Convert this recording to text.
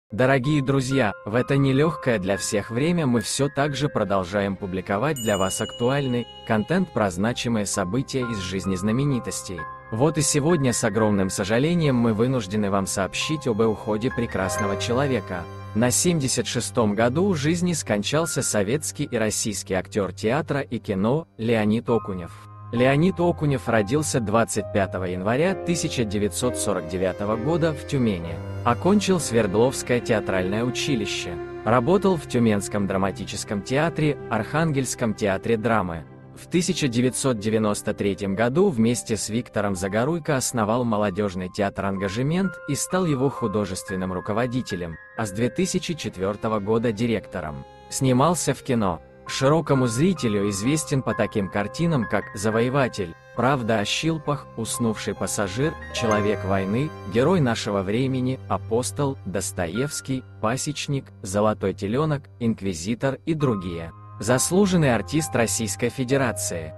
Дорогие друзья, в это нелегкое для всех время мы все так же продолжаем публиковать для вас актуальный контент про значимые события из жизни знаменитостей. Вот и сегодня с огромным сожалением мы вынуждены вам сообщить об уходе прекрасного человека. На 76-м году жизни скончался советский и российский актер театра и кино Леонид Окунев. Леонид Окунев родился 25 января 1949 года в Тюмени. Окончил Свердловское театральное училище. Работал в Тюменском драматическом театре, Архангельском театре драмы. В 1993 году вместе с Виктором Загоруйко основал молодежный театр «Ангажемент» и стал его художественным руководителем, а с 2004 года директором. Снимался в кино. Широкому зрителю известен по таким картинам, как «Завоеватель», «Правда о Щилпах», «Уснувший пассажир», «Человек войны», «Герой нашего времени», «Апостол», «Достоевский», «Пасечник», «Золотой теленок», «Инквизитор» и другие. Заслуженный артист Российской Федерации.